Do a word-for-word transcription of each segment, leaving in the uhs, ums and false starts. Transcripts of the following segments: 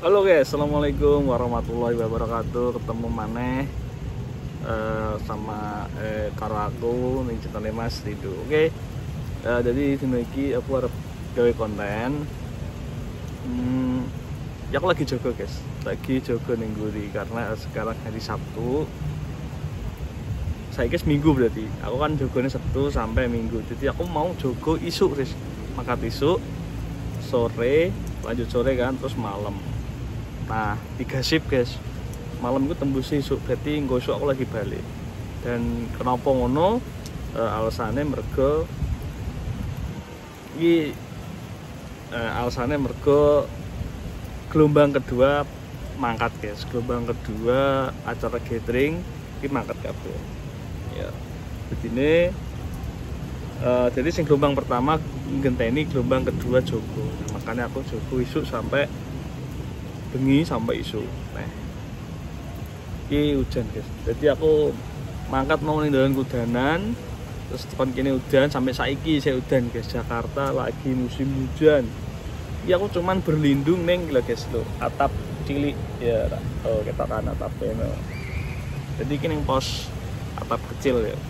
Halo guys, assalamualaikum warahmatullahi wabarakatuh. Ketemu maneh uh, sama eh, karo aku ning channel Mas Rido. Oke. Uh, jadi dino iki aku arep gawe konten. Hmm, ya aku lagi jogo guys. Lagi jogo ning Guri karena sekarang hari Sabtu. Saya guys minggu berarti. Aku kan jogone Sabtu sampai Minggu. Jadi aku mau jogo isuk guys. Makat isuk, sore, lanjut sore kan, terus malam. Nah, tiga shift guys. Malam itu tembus isuk, berarti nggo isuk aku lagi balik. Dan kenapa ngono? E, alasannya mergo iki e, alasannya mergo gelombang kedua mangkat guys. Gelombang kedua acara gathering iki mangkat kabeh. Ya. Begini e, jadi sing gelombang pertama ngenteni, gelombang kedua jogo. Nah, makanya aku jogo isuk sampai bengi sampai isu. Nah, ini hujan guys. Jadi aku mangkat mau ning dalan kudanan, terus tekan kene udan sampai saiki saya udan guys. Jakarta lagi musim hujan. Ya aku cuman berlindung neng gila guys lo. Atap cilik ya. Oh kita kan atapnya. No. Jadi kini pos atap kecil ya.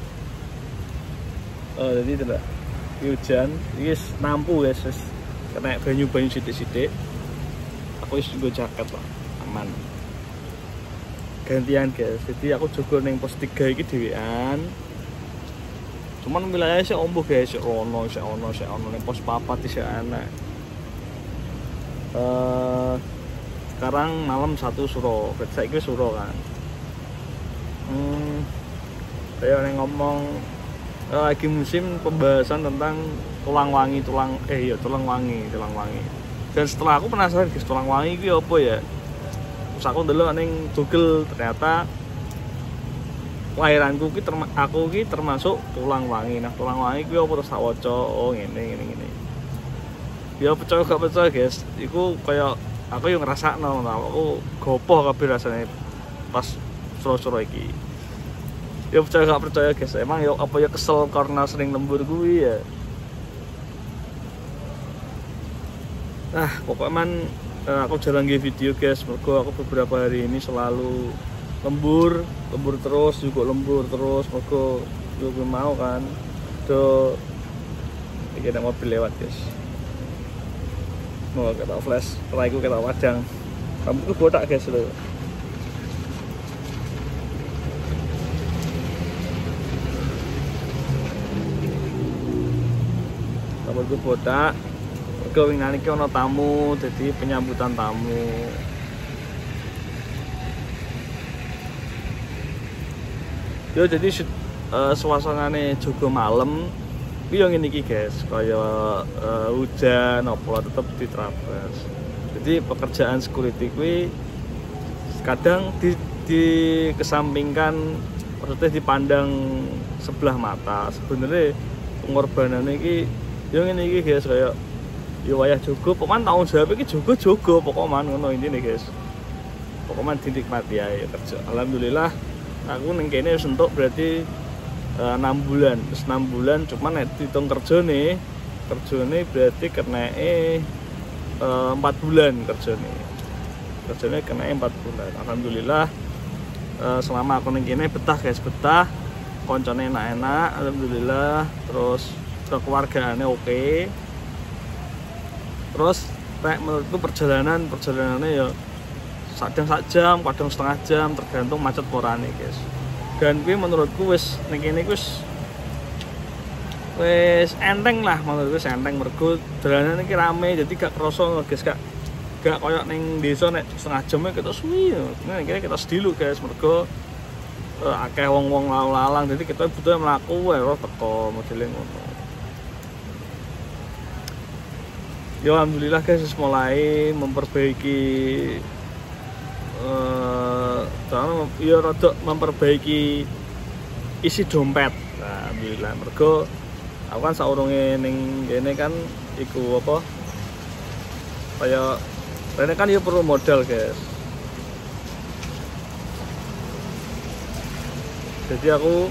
Oh jadi tidak. Hujan, ini nampu guys. Kena banyu-banyu sidik-sidik. Aku wis nggo jaket lah, aman. Gantian guys. Jadi aku jogo ning pos tiga iki dhewean. Cuman wilayahnya sih ombo guys, sik ono, sik ono, sik ono ning pos papat isih ana. Eh sekarang malam satu suro, saiki wis suro kan. Hmm. Kayak ngomong eh, lagi musim pembahasan tentang tulang wangi, tulang eh iya tulang wangi, tulang wangi. Dan setelah aku penasaran guys, tulang wangi itu apa ya? Terus aku ndelok ning Google, ternyata lahiranku ki aku ki termasuk tulang wangi. Nah, tulang wangi ku apa terus tak waca, oh ngene ngene ngene. Ya percaya gak percaya guys, iku kaya aku yang ngrasakno, aku gopoh kabeh rasane pas suro-suro iki. Ya percaya gak percaya guys, emang ya apa ya kesel karena sering lembur kuwi ya. Nah, pokoknya man aku jalan nge video guys, mergo aku beberapa hari ini selalu lembur, lembur terus, juga lembur terus, mergo juga mau kan. Do iki ada mobil lewat guys. Mau kita flash, setelah itu kita padang. Rambutku botak guys lho. Rambutku botak. Going nanti ono tamu, jadi penyambutan tamu. Yo jadi uh, suasanane jogo malam, yo ngene iki guys, kaya uh, hujan apa tetep diterabas. Jadi pekerjaan security kuwi kadang di, dikesampingkan, maksudnya dipandang sebelah mata. Sebenarnya pengorbanannya iki yo ngene iki guys, kaya yo wayah jogo, pokoknya tanggung jawab iki jogo-jogo, pokoknya ngono intine guys. Pokoknya dinikmati ae kerja. Alhamdulillah aku ning kene wis entuk berarti uh, enam bulan. Terus enam bulan cuman nek dihitung kerjane, kerjane berarti keneke uh, empat bulan kerjane. Kerjane keneke empat bulan. Alhamdulillah uh, selama aku ning kene betah guys, betah. Koncone enak-enak, alhamdulillah. Terus kekeluargaane oke. Okay. Terus kayak menurutku perjalanan perjalanannya ya kadang sak jam, kadang setengah jam, tergantung macet porane guys. Dan gue menurutku wis ning kene wis wis enteng lah, menurutku wis enteng mergo dolanan iki rame, jadi gak kroso guys, gak gak koyo ning desa nek setengah jam kita suwi. Nah kene kita sedilu guys, mergo uh, akeh wong-wong lalu-lalang, jadi kita butuh mlaku wae teko modele ngono. Ya alhamdulillah guys, mulai memperbaiki uh, ya rada memperbaiki isi dompet. Nah, alhamdulillah mergo aku kan saurunge ning kene kan iku apa? Kayak rene kan ya perlu modal guys. Jadi aku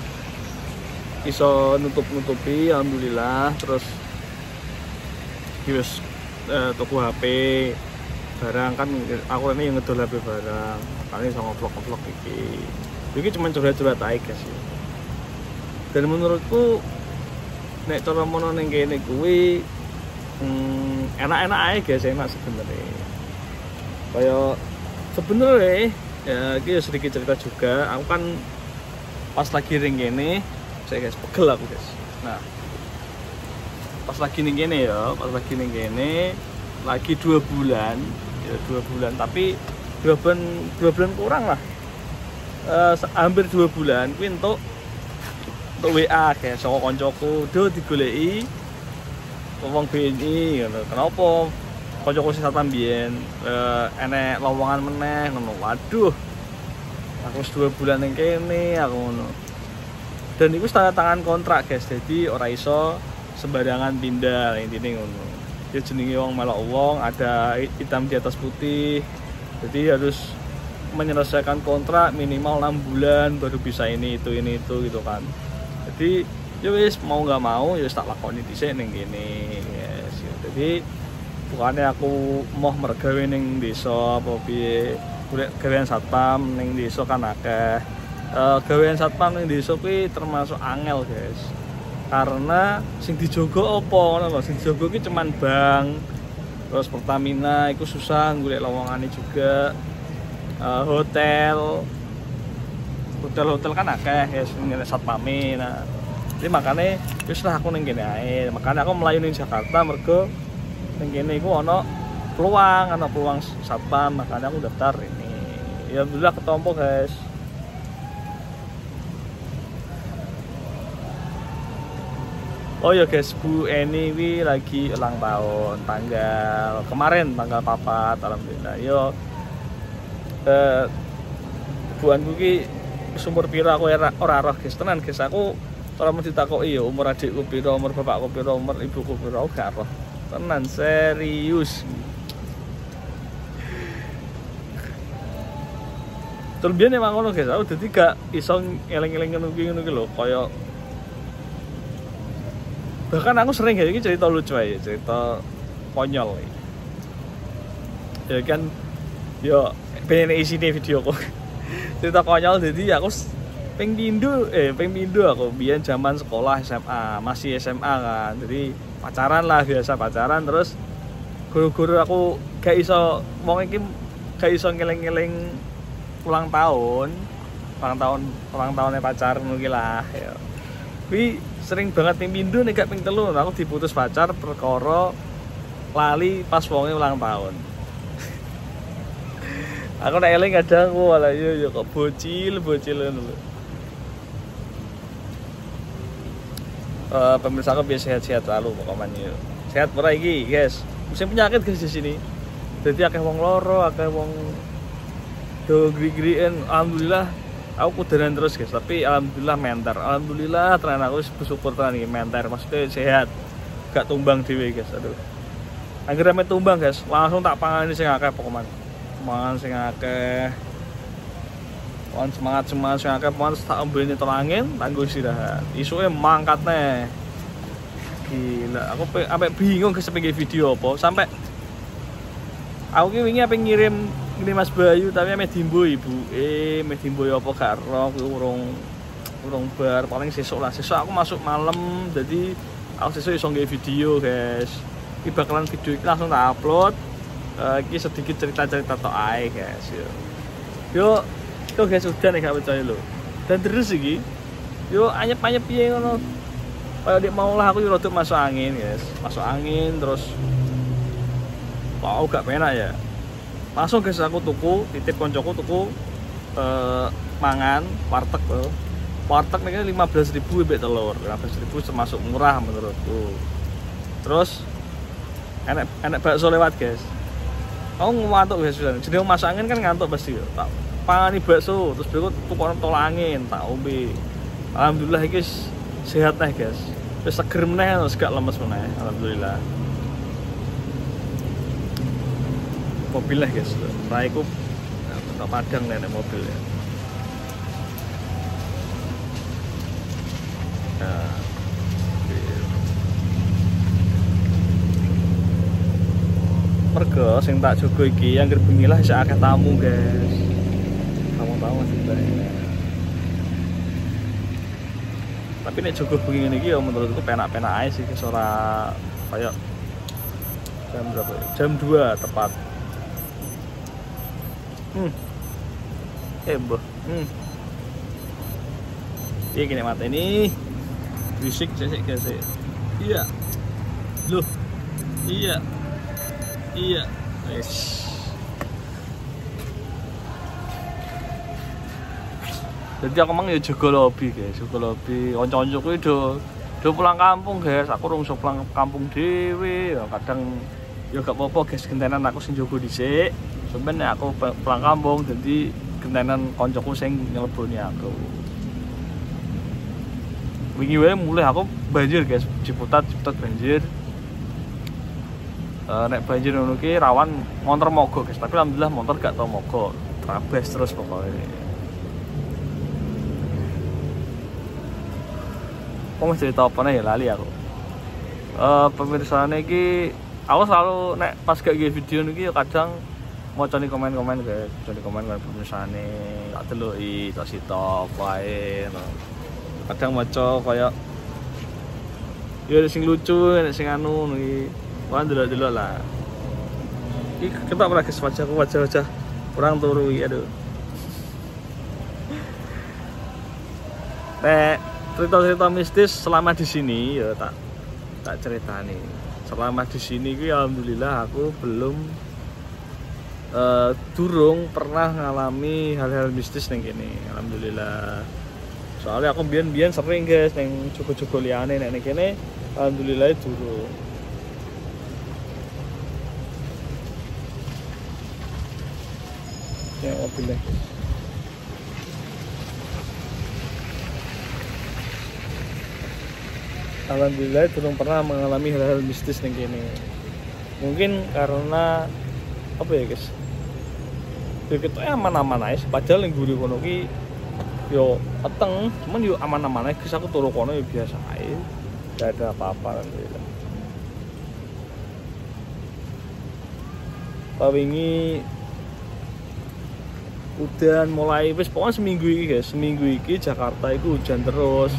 iso nutup-nutupi alhamdulillah, terus wis eh, tuku H P barang kan aku ini yang ngedol H P barang kali iso ngevlog-ngevlog iki iki cuma curhat-curhat ae guys ya. Dan menurutku nek cara mono ning kene kuwi hmm, enak-enak ae guys, enak sebenarnya. Kayak sebenarnya ya iki sedikit cerita juga, aku kan pas lagi ring kene saya guys pegel aku guys. Nah, pas lagi ning kene ya, pas lagi ning kene lagi dua bulan, ya dua bulan tapi dua bulan dua bulan kurang lah. Uh, hampir dua bulan kuwi entuk untuk W A guys, saka koncoku, do digoleki wong B N I ngono. Kenapa koncoku sing satpam biyen uh, enek lowongan meneh ngono. Waduh. Aku wis dua bulan ning kene aku ngono. Dan iku tanda tangan kontrak guys, jadi ora iso sembarangan pindah intine ngono. Ya jenenge wong melok wong, ada hitam di atas putih. Jadi harus menyelesaikan kontrak minimal enam bulan baru bisa ini itu ini itu gitu kan. Jadi ya wis mau nggak mau ya tak lakoni dhisik ning kene yes. Jadi bukannya aku mau mergawe ning desa apa piye, golek gawean satpam ning desa kan akeh. Uh, gawean satpam ning desa kuwi termasuk angel guys. Karena sing dijogo apa ngono lho, sing dijogo ki cuman bank. Terus Pertamina iku susah golek lowongane juga. Uh, hotel hotel-hotel kan akeh ya yes, satpame. Nah, jadi makanya wis lah aku ning kene ae. Makanya aku mlayu ning Jakarta mergo ning kene iku ana peluang, ana peluang satpam, makanya aku daftar ini. Ya alhamdulillah ketompo guys. Oh ya guys, Bu Eni wi lagi ulang tahun tanggal kemarin tanggal papat alhamdulillah. Yo eh buanku ki umur pira aku ora ora roh guys, tenan guys. Aku ora mesti ditakoki ya umur adikku pira, umur bapakku pira, umur ibuku pira, aku gak roh. Tenan serius. Terbiyen emang ngono guys, aku dadi gak iso eling-eling ngono kuwi ngono ki lho, kaya bahkan aku sering kayak gini cerita lucu aja, cerita konyol ya kan, yo pengen isi nih video kok cerita konyol. Jadi aku peng pindu eh peng pindu aku biar zaman sekolah S M A, masih S M A kan, jadi pacaran lah biasa pacaran. Terus guru-guru aku gak iso mau iki gak iso ngeleng-ngeleng ulang tahun ulang tahun ulang tahunnya pacar mungkin lah ya. Tapi sering banget ping pindu nek gak ping telu aku diputus pacar perkara lali pas wonge ulang tahun. Aku nek eling kadang aku malah yo yo kok bocil bocil ngono. Eh pemirsa aku biasa sehat-sehat selalu pokoknya. Sehat ora iki, guys. Musim penyakit guys di sini. Jadi akeh wong loro, akeh wong do gri-grien. Alhamdulillah aku kudaran terus guys, tapi alhamdulillah mentar. Alhamdulillah tenan aku bersyukur tenan iki mentar, maksudnya sehat. Gak tumbang dhewe guys. Aduh. Anggere ame tumbang guys, langsung tak pangani sing akeh pokoknya. Mangan sing akeh. Wan semangat semangat sing akeh pokoknya tak ombene telangin, tanggo istirahat. Isuke mangkat neh. Gila, aku sampai bingung guys pengen video apa, sampai aku ki wingi ape ngirim ini Mas Bayu tapi ame dimbo ibu eh ame dimbo apa gak roh urung urung bar paling sesuk lah. Sesuk aku masuk malam, jadi aku sesuk iso nge video guys. Iki bakalan video iki langsung tak upload. Uh, iki sedikit cerita-cerita tok ae guys. Yo. Yo, itu guys udah nek gak percaya lho. Dan terus iki yo anyep-anyep piye ngono. Kayak dik mau lah aku yo rada masuk angin guys. Masuk angin terus wow gak penak ya. Langsung guys aku tuku, titip koncoku tuku uh, mangan warteg loh. Warteg ini lima belas ribu mbek telur. lima belas ribu termasuk murah menurutku. Terus enak enak bakso lewat guys. Aku ngantuk guys, jadi masuk angin kan ngantuk pasti ya. Tak pangani bakso terus berikut tuku tol angin tak ombe. Alhamdulillah guys sehat nih guys. Wis seger meneh terus gak lemes meneh. Alhamdulillah. Mobil lah guys, raiku tak padang nenek mobil ya. Nah, mergo jaga, sing tak jaga iki yang bengi lah isih akeh tamu, guys. Tamu-tamu sing banyak. Tapi nek jaga bengi ngene iki ya menurutku penak-penak ae sih, guys, ora kayak jam berapa ya? Jam dua tepat. Hmm. Eh, boh. Hmm. Iki kene mate ini. Bisik sik guys. Iya. Loh. Iya. Iya. Wes. Jadi aku mang ya jaga lobby, guys. Jaga lobby. Kanca-kanca kuwi do do pulang kampung, guys. Aku rung iso pulang kampung dhewe. Ya kadang ya gak apa-apa, guys. Gentenan aku sing jaga dhisik. Sampeyan nek aku pulang kampung jadi gentenan kancaku sing nyeleboni aku. Wingi wae mulai aku banjir, guys. Ciputat, Ciputat banjir. Uh, nek banjir ngono ki rawan motor mogok, guys. Tapi alhamdulillah motor gak tau mogok. Trabes terus pokoknya. Kok mesti cerita apa nih ya lali aku. Uh, pemirsane iki aku selalu nek pas gak nge video niki kadang macane komen-komen, guys. Macane komen kan pemirsane tak deloki, tak sitok wae. Kadang maca kaya ya sing lucu, nek sing anu iki. Wah, delok-delok lah. Iki ketok ora guys wajahku, wajah-wajah kurang turu iki, aduh. Nek cerita-cerita mistis selama di sini ya tak tak ceritani. Selama di sini iki alhamdulillah aku belum uh, durung pernah ngalami hal-hal mistis ning kene. Alhamdulillah. Soalnya aku biyen-biyen sering, guys, neng jogo-jogo liyane nek ning kene alhamdulillah durung. Ya mobilnya. Alhamdulillah belum pernah mengalami hal-hal mistis ning kene. Mungkin karena apa ya, guys? Ya kita aman-aman aja, padahal ning guru kono ki yo peteng, cuman yo aman-aman aja, guys. Aku turu kono yo biasa aja. Gak ada apa-apa alhamdulillah. Pawingi udan mulai wis pokoknya seminggu iki, guys. Seminggu iki Jakarta itu hujan terus.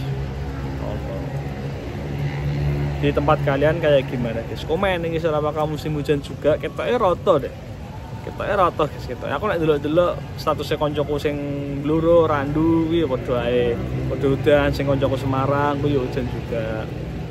Di tempat kalian kayak gimana, guys? Komen nih, apakah musim hujan juga? Ketoknya roto deh. Ketoknya roto, guys. Ketoknya aku nek delok-delok statusnya koncoku sing Bluro, Randu kuwi padha ae. Padha udan, sing koncoku Semarang kuwi hujan juga.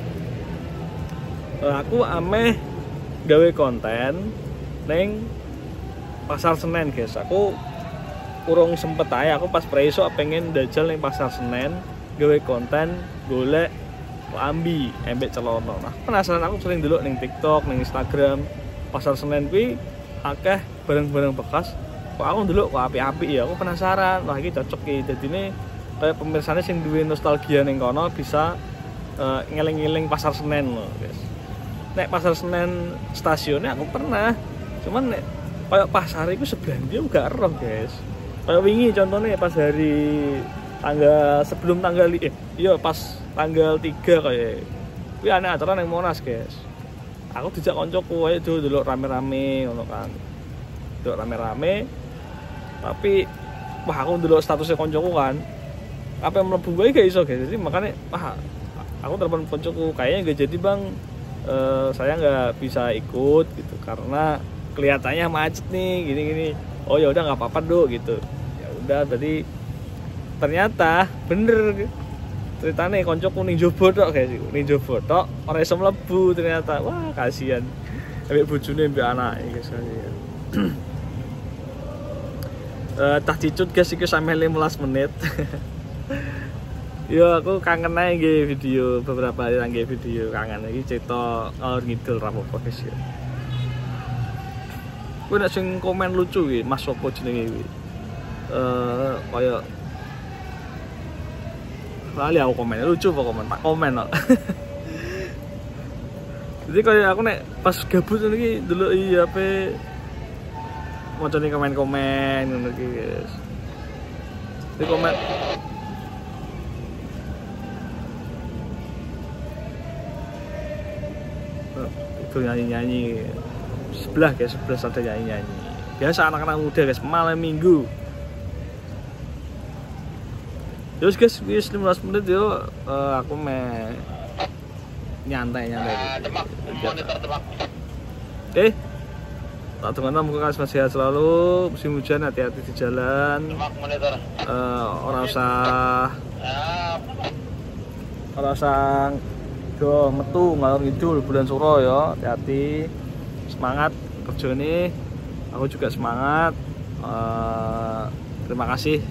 Aku ameh gawe konten ning Pasar Senen, guys. Aku urung sempet ae, aku pas preso pengen dajal ning Pasar Senen gawe konten golek lambi embek celono. Nah, penasaran aku sering delok ning TikTok, ning Instagram. Pasar Senen kuwi akeh barang-barang bekas. Kok aku ndelok kok apik-apik ya. Aku penasaran. Wah, iki cocok iki. Dadine kayak pemirsane sing duwe nostalgia ning kono bisa uh, ngeling-eling Pasar Senen loh, guys. Nek Pasar Senen stasiunnya aku pernah. Cuman nek kayak pasar iku sebelah ndi gak eroh, guys. Kayak wingi contohnya pas hari tanggal sebelum tanggal eh iya pas tanggal tiga kayak kuwi ana acara nang Monas, guys. Aku dijak koncoku ae delok rame-rame ngono kan. Delok rame-rame. Tapi wah aku delok statusnya koncoku kan. Apa yang mlebu wae gak iso, guys. Jadi makanya wah aku telepon koncoku kayaknya gak jadi, Bang. Uh, saya nggak bisa ikut gitu karena kelihatannya macet nih gini-gini. Oh ya udah nggak apa-apa do gitu. Ya udah tadi ternyata bener ceritane koncoku ning jowo tok, guys. Ning jowo tok ora iso mlebu ternyata. Wah, kasihan. Ambek bojone ambek anake, guys. Eh tah cicut, guys, iki sampe lima belas menit. Yo aku kangen aja nge video beberapa hari nge video kangen iki cerita ngalor ngidul ra apa-apa, guys ya. Kuwi nek sing komen lucu iki, Mas sopo jenenge iki? Eh kaya lali aku komen lucu apa komen tak komen kok. Jadi kayak aku nek pas gabut iki delok i H P macane komen-komen ngono iki, guys. Di komen itu nyanyi-nyanyi. sebelah guys, sebelah ada nyanyi-nyanyi. Biasa anak-anak muda guys, malam minggu. Terus guys, wis lima belas menit yo uh, aku me nyantai-nyantai. Oke. Tak tunggu muka kalian sehat selalu, musim hujan hati-hati di jalan. Uh, orang usah orang usah do metu ngalor ngidul bulan suro ya, hati-hati. Semangat kerja ini, aku juga semangat. Uh, terima kasih.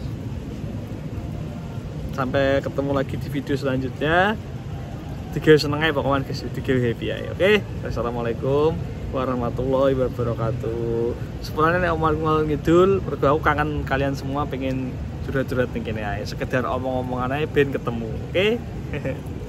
Sampai ketemu lagi di video selanjutnya. Tiga seneng aja pokoknya guys, tiga happy ya. Oke, assalamualaikum warahmatullahi wabarakatuh. Sebenarnya nek omong-omong ngidul, mergo aku kangen kalian semua, pengen curhat-curhat ning kene ae. Sekedar omong-omongan ae ben ketemu. Oke.